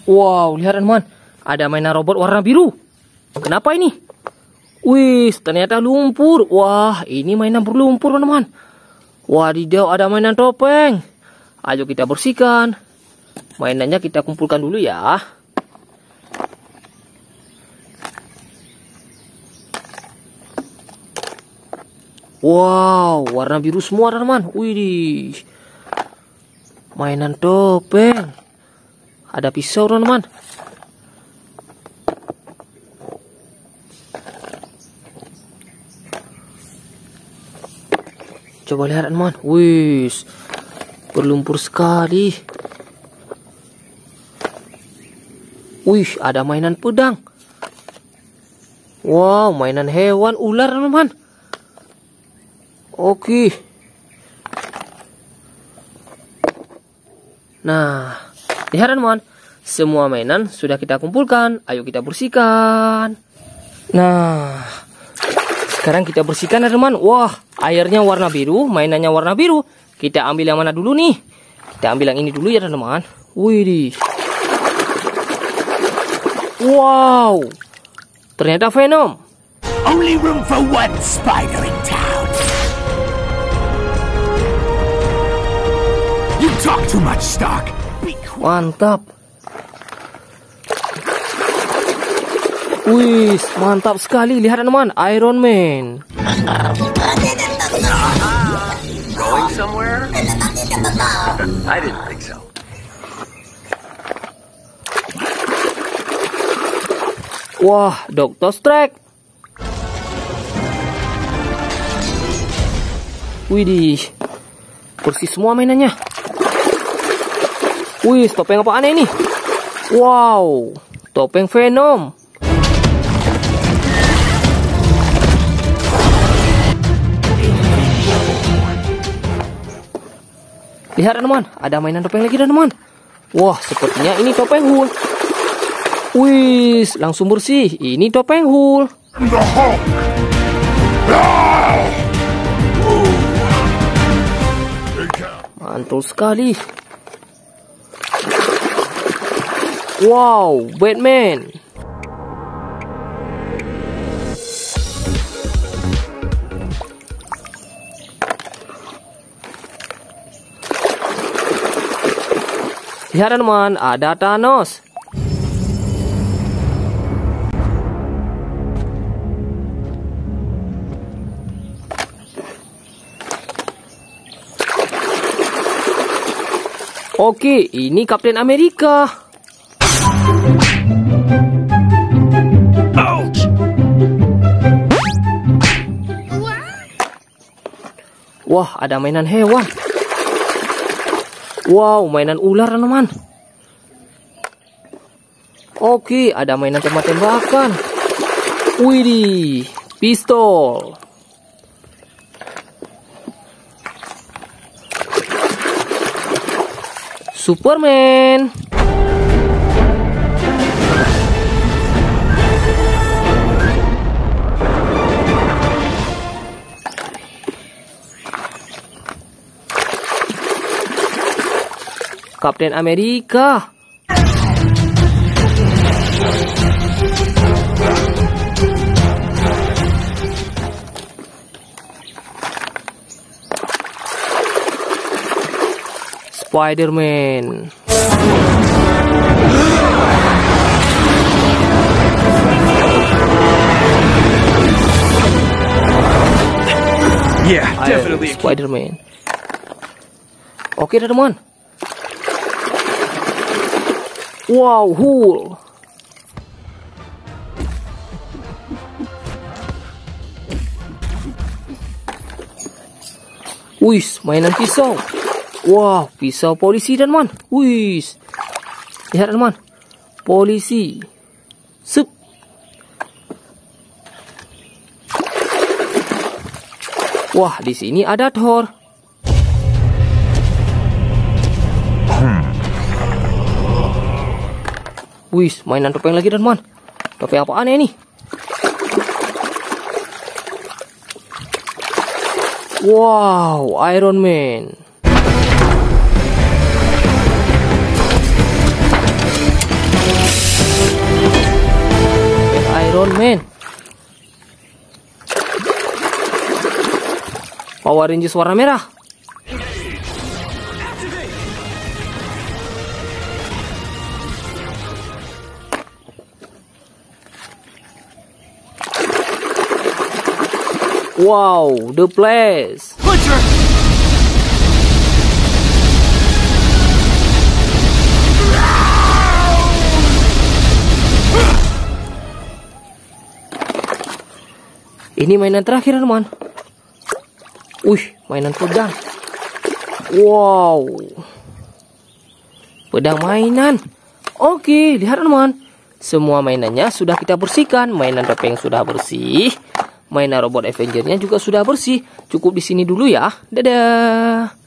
Wow, lihat teman-teman. Ada mainan robot warna biru. Kenapa ini? Wih, ternyata lumpur. Wah, ini mainan berlumpur teman-teman. Wadidaw, ada mainan topeng. Ayo kita bersihkan. Mainannya kita kumpulkan dulu ya. Wow, warna biru semua teman-teman. Wih, mainan topeng. Ada pisau teman-teman. Coba lihat teman-teman. Wih, berlumpur sekali. Wih, ada mainan pedang. Wow, mainan hewan ular teman-teman. Oke. Nah, lihat teman-teman. Semua mainan sudah kita kumpulkan. Ayo kita bersihkan. Nah, sekarang kita bersihkan teman-teman. Wah, airnya warna biru, mainannya warna biru. Kita ambil yang mana dulu nih? Kita ambil yang ini dulu ya teman-teman. Wih. Wow. Ternyata Venom. Only room for one spider in town. You talk too much, Stark. Mantap. Wih, mantap sekali. Lihat teman-teman, Iron Man. Going somewhere? I didn't think so. Wah, Dr. Strange. Widih, bersih semua mainannya. Wih, topeng apaan ini? Wow, topeng Venom. Lihat teman-teman, ada mainan topeng lagi teman-teman. Wah, sepertinya ini topeng Hulk. Wih, langsung bersih. Ini topeng Hulk. Mantul sekali. Wow, Batman. Lihat teman-teman, ada Thanos. Oke, ini Kapten Amerika. Wah, ada mainan hewan. Wow, mainan ular teman-teman. Oke, ada mainan tembak-tembakan. Widih, pistol. Superman. Kapten Amerika. Spider-Man. Yeah, definitely. Spider-Man. Oke teman-teman. Wow, Hulk. Wih, mainan pisau. Wow, pisau polisi teman-teman. Wih, lihat teman-teman, polisi. Sup. Wah, di sini ada Thor. Wih, mainan topeng lagi teman-teman. Topeng apaan ya ini? Wow, Iron Man. men. Power Rangers warna merah. Wow, the place. Butcher! Ini mainan terakhir, teman. Wih, mainan pedang. Wow. Pedang mainan. Oke, lihat teman. Semua mainannya sudah kita bersihkan. Mainan topeng sudah bersih. Mainan robot Avenger-nya juga sudah bersih. Cukup di sini dulu ya. Dadah.